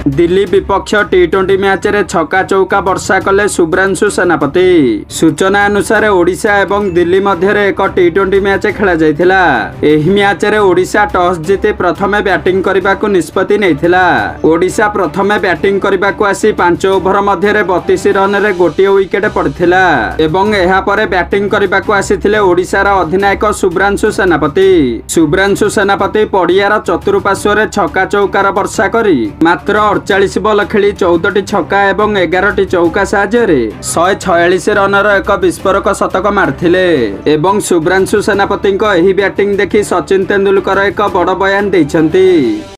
दिल्ली विपक्ष टी20 मैच रे छक्का चौका वर्षा कले शुभ्रांशु सेनापति। सूचना अनुसार ओडिशा एवं दिल्ली मध्य एक टी20 मैच खेला जायथिला। एही मैच रे ओडिशा टॉस जीति प्रथमे बैटिंग करबाकू निष्पत्ति नैथिला। ओडिशा प्रथमे बैटिंग करबाकू आसी 5 ओभर मध्य 32 रन रे गोटे विकेट पड़थिला एवं एहा परे बैटिंग करबाकू आसीथिले ओडिशार अधिनायक शुभ्रांशु सेनापति। शुभ्रांशु सेनापति पड़ियार चतुर्पार्श्व रे छक्का चौकार वर्षा करी मात्र 48 बॉल खेली 14टी छक्का एवं 11टी चौका साहाय्य 146 रनर एक विस्फोरक शतक मारथिले एवं शुभ्रांशु सेनापति एही बैटिंग देखि सचिन तेंदुलकर एक बड़ बयान दैछंती।